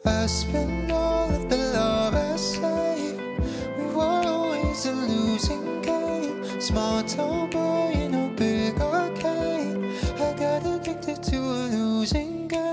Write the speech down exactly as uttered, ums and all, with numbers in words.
I spent all of the love I saved. We were always a losing game. Small town boy in a big arcade. I got addicted to a losing game.